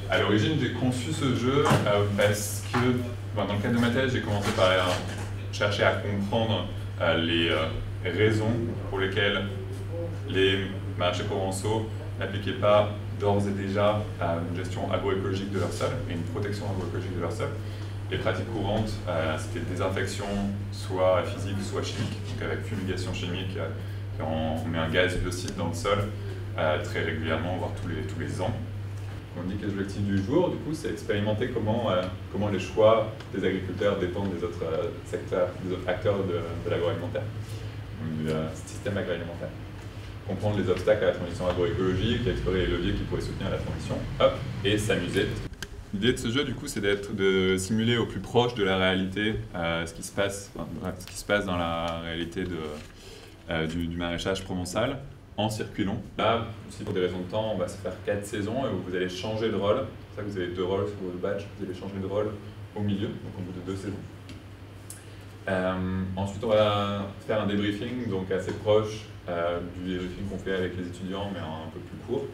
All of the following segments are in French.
À l'origine, j'ai conçu ce jeu parce que, dans le cadre de ma thèse, j'ai commencé par chercher à comprendre les raisons pour lesquelles les maraîchers provençaux n'appliquaient pas d'ores et déjà une gestion agroécologique de leur sol et une protection agroécologique de leur sol. Les pratiques courantes, c'était désinfection, soit physique, soit chimique, donc avec fumigation chimique, on met un gaz biocide dans le sol très régulièrement, voire tous les ans. On dit que l'objectif du jour, du coup, c'est expérimenter comment les choix des agriculteurs dépendent des autres secteurs, des autres acteurs de l'agroalimentaire, du système agroalimentaire. Comprendre les obstacles à la transition agroécologique, explorer les leviers qui pourraient soutenir la transition, et s'amuser. L'idée de ce jeu, du coup, c'est de simuler au plus proche de la réalité ce qui se passe dans la réalité du maraîchage provençal, en circulant. Là, aussi pour des raisons de temps, on va se faire 4 saisons et vous allez changer de rôle. C'est ça que vous avez 2 rôles sur votre badge, vous allez changer de rôle au milieu, donc au bout de 2 saisons. Ensuite, on va faire un débriefing, donc assez proche du débriefing qu'on fait avec les étudiants, mais un peu plus court.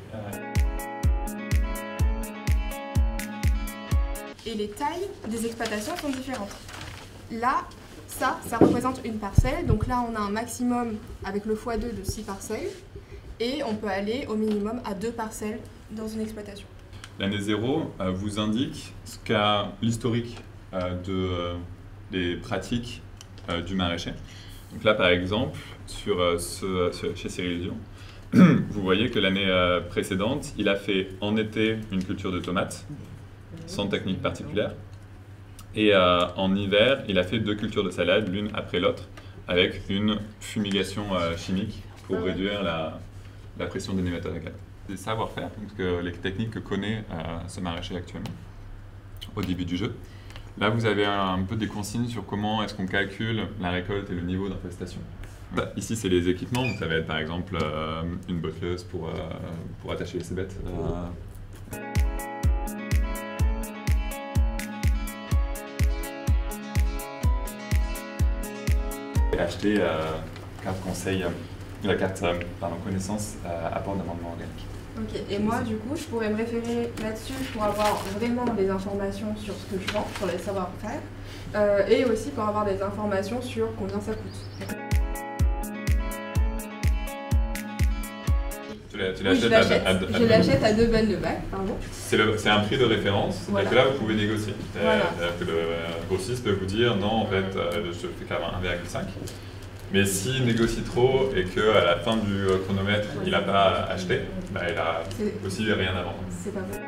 Et les tailles des exploitations sont différentes. Là, ça représente une parcelle. Donc là, on a un maximum avec le x2 de 6 parcelles. Et on peut aller au minimum à 2 parcelles dans une exploitation. L'année 0 vous indique ce qu'a l'historique des pratiques du maraîcher. Donc là, par exemple, chez Cyril Dion, vous voyez que l'année précédente, il a fait en été une culture de tomates, sans technique particulière. Et en hiver, il a fait 2 cultures de salade, l'une après l'autre, avec une fumigation chimique pour réduire la pression des nématodes. Des savoir-faire, les techniques que connaît ce maraîcher actuellement, au début du jeu. Là, vous avez un peu des consignes sur comment est-ce qu'on calcule la récolte et le niveau d'infestation. Ici, c'est les équipements. Donc, ça va être par exemple une botteleuse pour attacher les cébettes. Acheter carte conseil, la carte connaissance apport d'amendement organique. Ok, et moi du coup je pourrais me référer là-dessus pour avoir vraiment des informations sur ce que je vends, sur les savoir-faire, et aussi pour avoir des informations sur combien ça coûte. Je l'achète à 2 balles de bac, pardon. C'est un prix de référence, voilà. Et que là vous pouvez négocier. Voilà. Que le grossiste peut vous dire non, en fait, je fais qu'à 1,5. Mais s'il négocie trop et qu'à la fin du chronomètre, il n'a pas acheté, il a aussi rien à vendre. C'est pas vrai.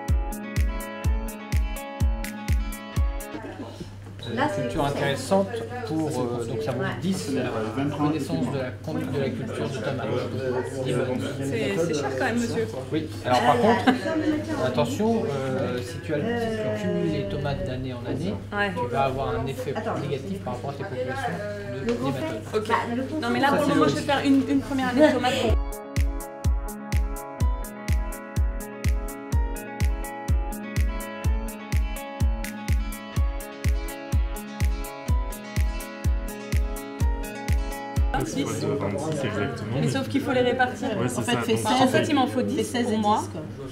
Là, c'est une culture intéressante pour, donc ça vaut 10, la connaissance de la conduite de la culture de tomates. C'est cher quand même, monsieur. Oui, alors par contre, attention, si tu cumules les tomates d'année en année, tu vas avoir un effet négatif par rapport à tes populations de nématodes. Ok. Non mais là, pour le moment, je vais faire une première année de tomates. Exactement. Mais sauf qu'il faut les répartir. Ouais, en fait, il m'en faut 10 16 pour moi.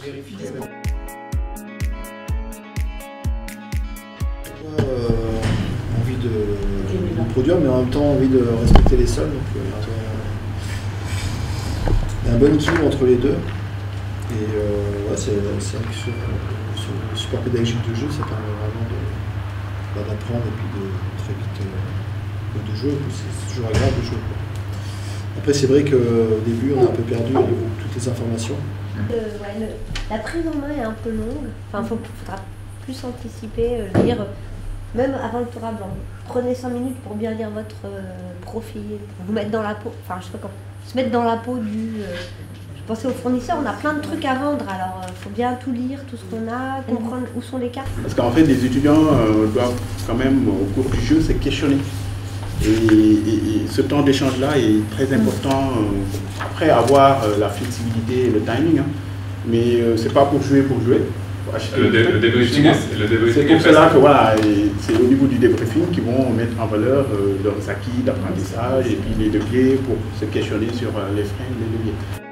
Envie de produire, mais en même temps envie de respecter les sols. Donc, il y a un bon équilibre entre les deux. Et c'est vrai que sur le support pédagogique du jeu, ça permet vraiment d'apprendre et puis de très vite de jouer. C'est toujours agréable de jouer. Après, c'est vrai qu'au début, on a un peu perdu toutes les informations. La prise en main est un peu longue. Enfin, faudra plus anticiper, lire, même avant le tour à blanc. Prenez 5 minutes pour bien lire votre profil, pour vous mettre dans la peau, enfin, je sais pas comment, se mettre dans la peau du... Pensez aux fournisseurs, on a plein de trucs à vendre, alors il faut bien tout lire, tout ce qu'on a, comprendre où sont les cartes. Parce qu'en fait, les étudiants doivent quand même, au cours du jeu, se questionner. Et ce temps d'échange-là est très important, après avoir la flexibilité et le timing. Mais c'est pas pour jouer. Le débriefing, c'est pour cela que voilà, c'est au niveau du débriefing qu'ils vont mettre en valeur leurs acquis d'apprentissage et puis les leviers pour se questionner sur les freins et les leviers.